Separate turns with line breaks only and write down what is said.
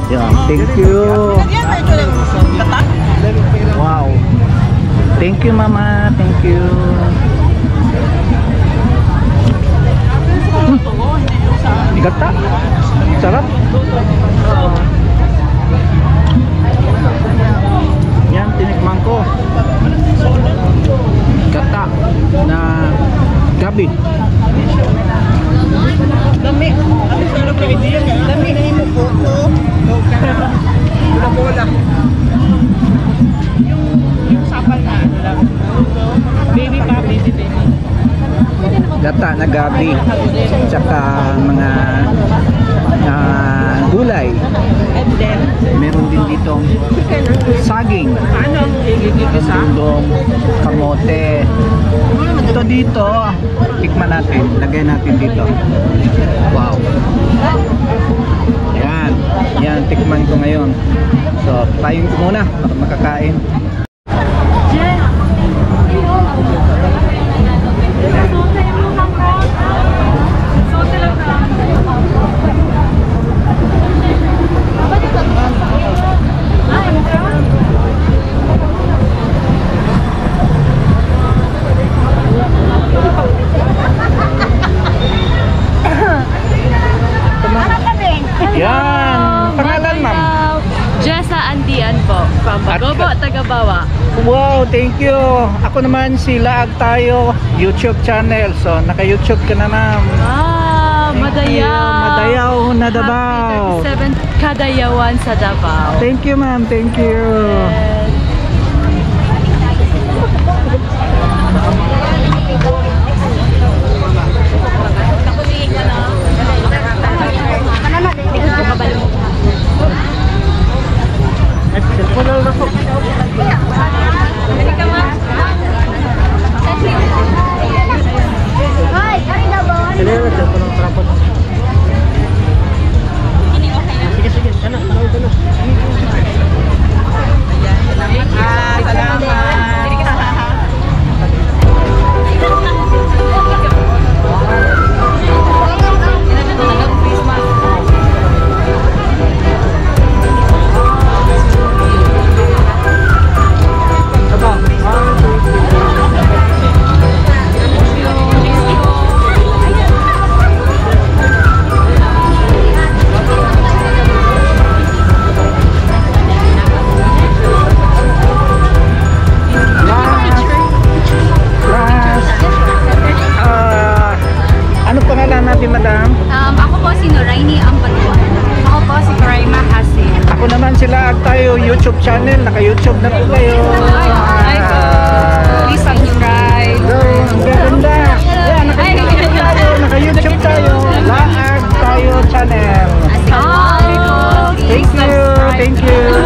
Yan, thank you. Wow. Thank you, Mama. Thank you. Gata. Sarap. Yan, tinikman ko. Gata na gabi.
Dami. Dami na yung photo. Bola. Yung sapal na ano lang. Baby pa, baby.
Gata na gabi. Tsaka mga gulay.
And then,
Meron din dito saging.
paano ang igigigisa?
Dong, kamote. Ito dito, tikman natin. Lagay natin dito. Wow. Yan. Yan, tikman ko ngayon. So, tayin ko muna para makakain. Yan. Pangalan, ma'am?
Jessa Andian po, from Bagobo, Tagabawa.
Wow, thank you. Ako naman si Laag Tayo YouTube channel. So, naka-YouTube ka na, ma'am. Thank you.
Madayaw.
Madayaw na Davao.
Happy 37 Kadayawan sa Davao.
Thank you, ma'am. Thank you.
Yes.
YouTube channel, naka-YouTube na po kayo.
Hi po. Please subscribe.
Ang ganda. Yeah, naka-YouTube tayo. Naka-YouTube tayo. Laag Tayo channel.
Hi po.
Thank you. Thank you.